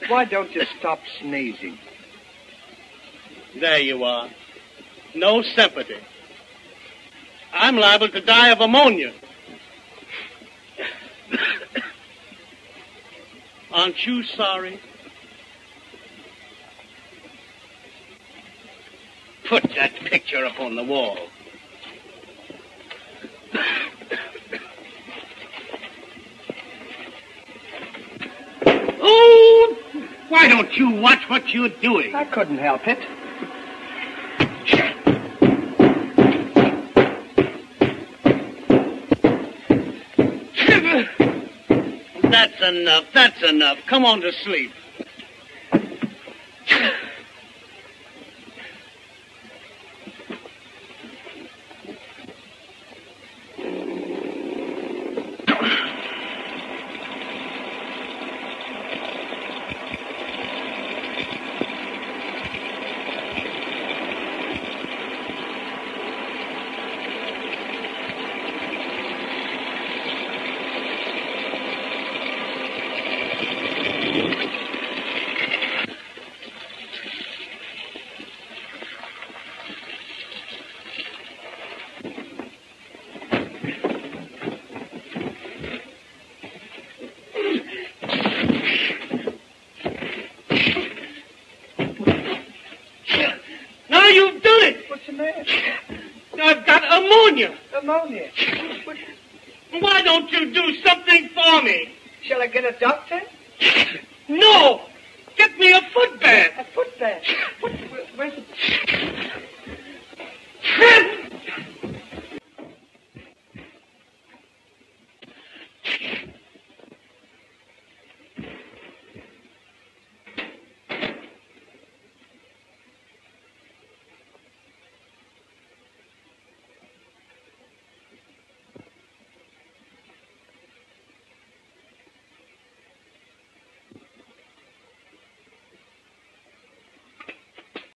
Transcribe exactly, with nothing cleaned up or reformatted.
Why don't you stop sneezing? There you are. No sympathy. I'm liable to die of ammonia. Aren't you sorry? Put that picture up on the wall. Oh, why don't you watch what you're doing? I couldn't help it. That's enough. That's enough. Come on to sleep. I've got ammonia. Ammonia? Why don't you do something for me? Shall I get a doctor? No!